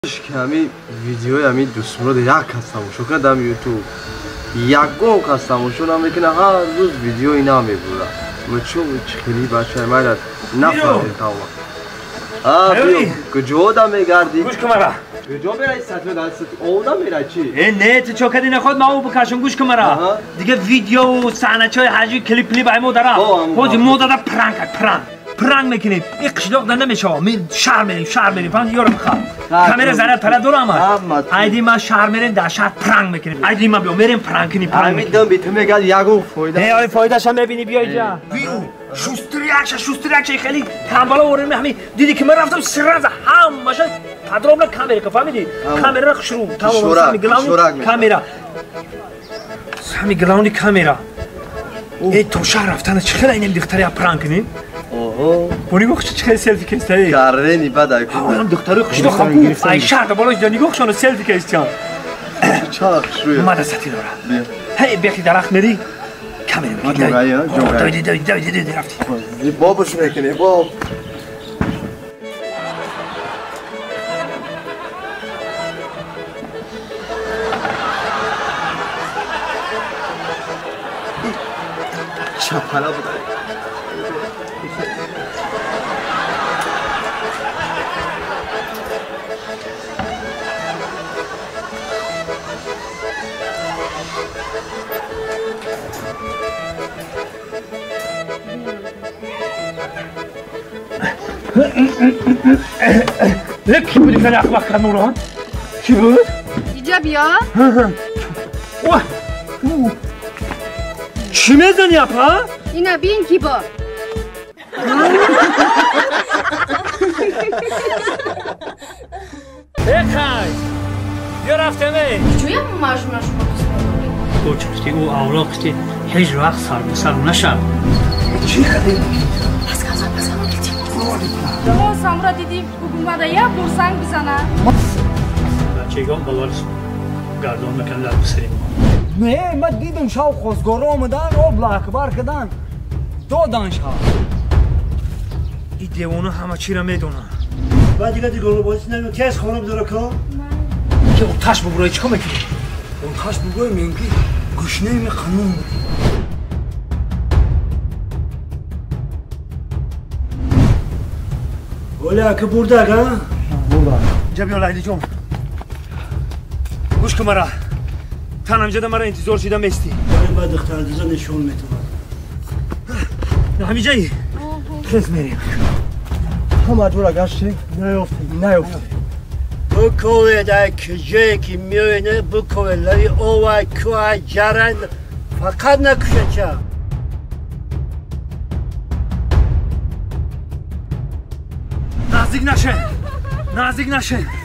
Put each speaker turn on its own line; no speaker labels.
Hami video hami dusmro de yak hastamo kadam YouTube yakon hastamo am mekina har roz video ina mebura mechum khili bacha mara nafahmid tawa biyo kujoda megardi
گوش کن مرا
کجا برای سطح دست اونا میره چی
نه تو چوکدی نخود ما او بکشم گوش کن مرا دیگه ویدیو و صحنه‌های حاجی کلیپ بایمو دارم خودی مدت پرانگ میکنیم این قشلاق دنده میشه می شهر میریم فهم یارو میخواد کامera زنه تلا دورم ایدی ما شهر میریم در شهر پرانگ میکنیم ایدی ما بیام میریم پرانگ کنیم
میدم بیت میگه یگو فایده
نه آره فایدهش هم ببینی بیا اینجا شوستریاکش خیلی کاملا اورم همین دیدی که من رفتم سراز همش پدرام کامera که فهمیدی کامera خشرو تمام کامera همین گلاونی کامera ای تو شهر رفتن چه خیلی اینم دختری پرانگ کنیم بونی گفت چه خیلی سلفی کشتی
کارنی بعد ایکو
اون دختری خوشی خوب ای شهر بالاش دانی گفتن سلفی کشتیان
چاق شوی
اومد ساتی داره هی بیخی درخت میری کامera دویدی رفتی
بابش میکنه باب چپالا بود
کی بودی که اخلاق کرد نوران؟ کی بود؟
اینجا بیا
چی میزنی اپا؟
اینا بین کی با
بخای بیا رفتمه
چویا ماش
تو چفتی او اولاقتی هیچ وقت سر به سر نشم چی خدی؟
پس کازم ما سامرا دیدی اومده یا برزنگ بزنه
بچگان بالارش گردان میکنن در بسریم
نه من دیدم شاو خوزگارا آمدن آب اکبر کردن دادن شاو
این دیوانه همه چی را میدونن
بعد دیگه گلو بازی نمیدونم که از خانم داره که
که اون تاش ببرای چیکار میکنی؟
اون تاش بگوی میگی گشنه می خانوم
ولی که برده که؟
اینجا بیا لیلی جون گوش کن مرا تن همجده مرا انتظار شده میستی
ولی بعد دختر دیزا نشون میتونم
نه همیجایی خیز میریم
همه جورا گشتی نیفتی
بکوه در کجایی که میوینه بکوه لوی اوه کوه جرن فقط نکشه چه
نزدیک نشه